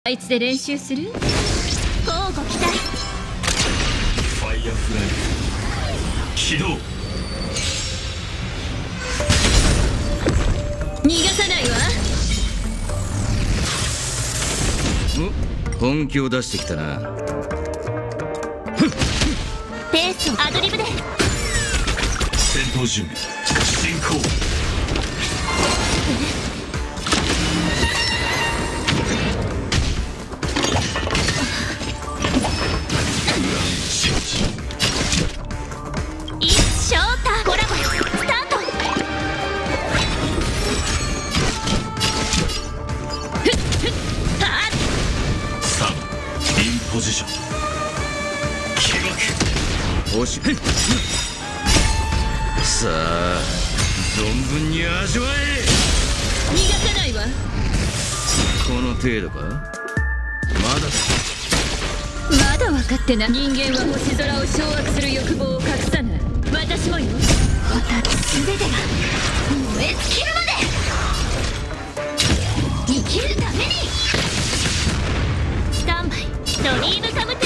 あいつで練習する？交互期待。 ファイヤーフライ起動。 逃がさないわ。 本気を出してきたな。 ペースをアドリブで。 戦闘準備進行。ポジション起爆。 さあ存分に味わえ。 逃がさないわ。 この程度か。 まだ分かってない。人間は星空を掌握する欲望を隠さない。私もよ。また全てが燃え尽きるまで生きるために。スタンバイドリームカムトゥルー。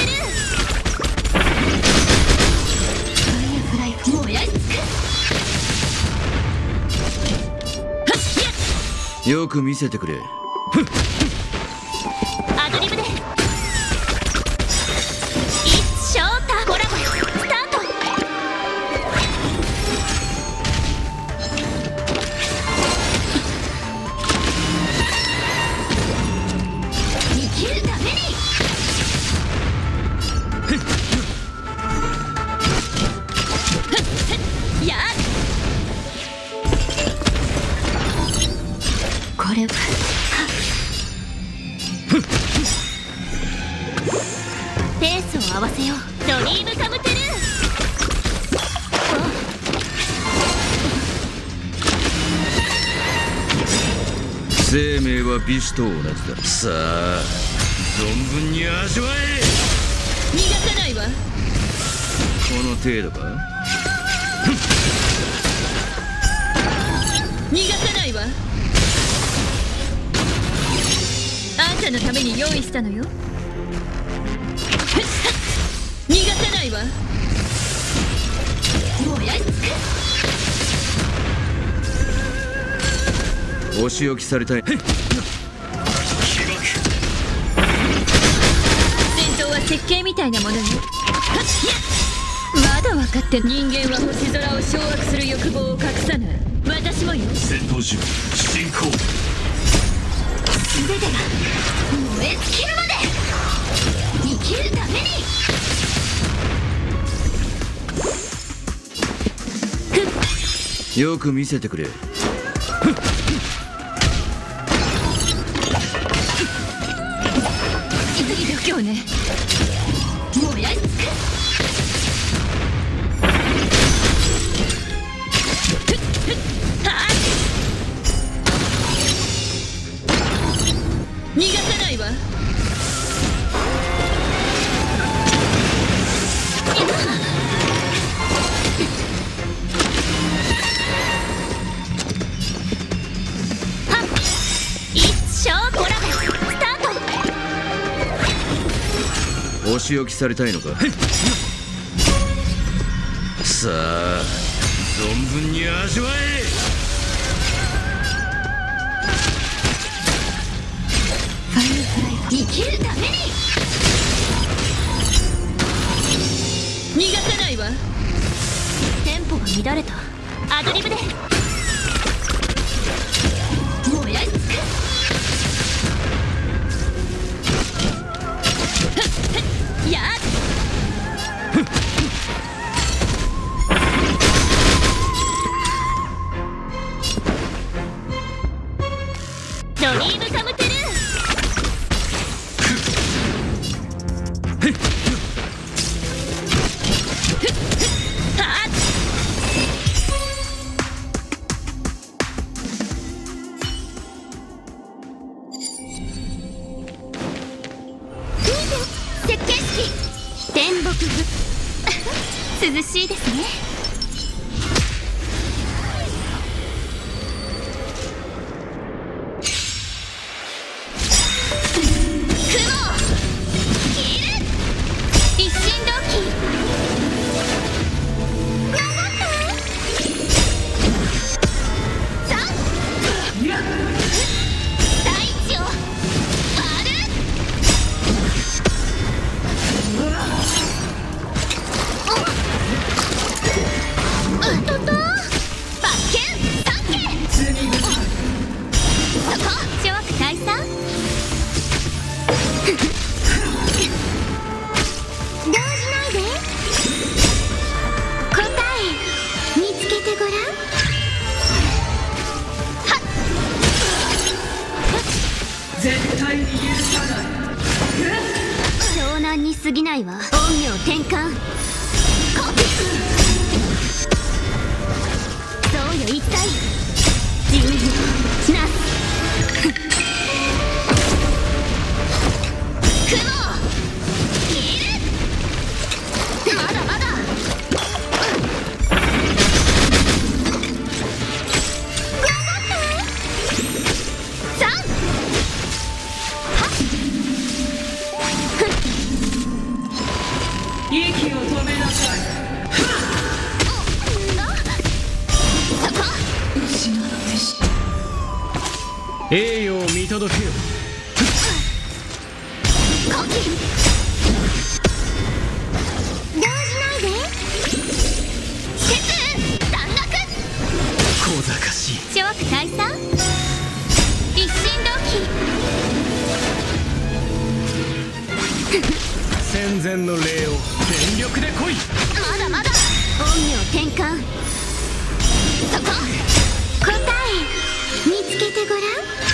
ファイアフライ燃やし尽く。 よく見せてくれ。 アドリブで。一ショータコラボスタート。生きるために。これはペースを合わせよう。ドリームカムトゥルー。 生命は美酒と同じだ。さあ存分に味わえ。 逃がさないわ。 この程度か。 逃がさないわ。あんたのために用意したのよ。逃がさないわ。燃やし尽く。 お仕置きされたい。 戦闘は設計みたいなものよ。まだ分かって。人間は星空を掌握する欲望を隠さない。私もよ。 戦闘準備進行。 全てが燃え尽きるまで生きるために。 よく見せてくれ。 度胸ね。燃やし尽く。逃がさないわ。一生コラボスタート。 お仕置きされたいのか。さあ存分に味わえ。 生きるために。逃がさないわ。テンポが乱れた。アドリブで。燃やし尽く。やっドリームカムトゥルー。設計式天木風。涼しいですね。 動じないで。答え見つけてごらん。はっ、 絶対に許さない。 湘南に過ぎないわ。陰陽転換。そうよ一体。人事なす。雲切る。まだまだ。頑張って。3。はっ。 息を止めなさい。 そこ。 失ってし栄誉を見届けよ。 コキ。動じないで。節段落。 小賢しい。 諸悪退散。一心同期。 戦前の礼を全力で来い。 まだまだ。陰陽転換。そこ。答え見つけてごらん。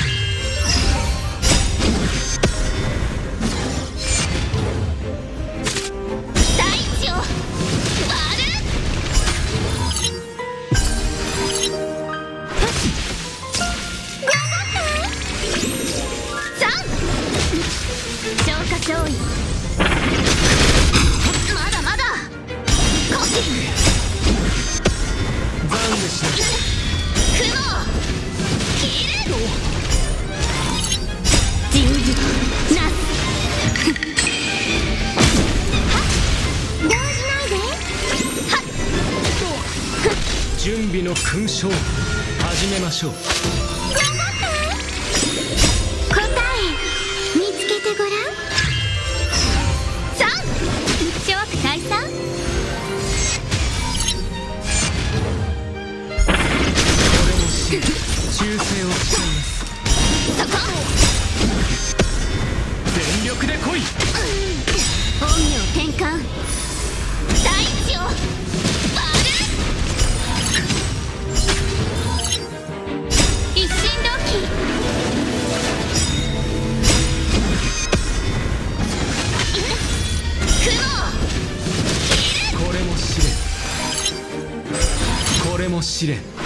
大地を割る。頑張って。3。消化勝利。まだまだ。コキ。 懺悔しなきゃ。 雲切る。人事なす。はっ、動じないで。はっ。 準備の勲章始めましょう。 頑張って。答え見つけてごらん。3。諸悪退散。 俺も死ぬ忠誠を誓います。 そこ。 全力で来い。 陰陽転換。大地を割る。一心同期。雲切る。 これも試練。これも試練。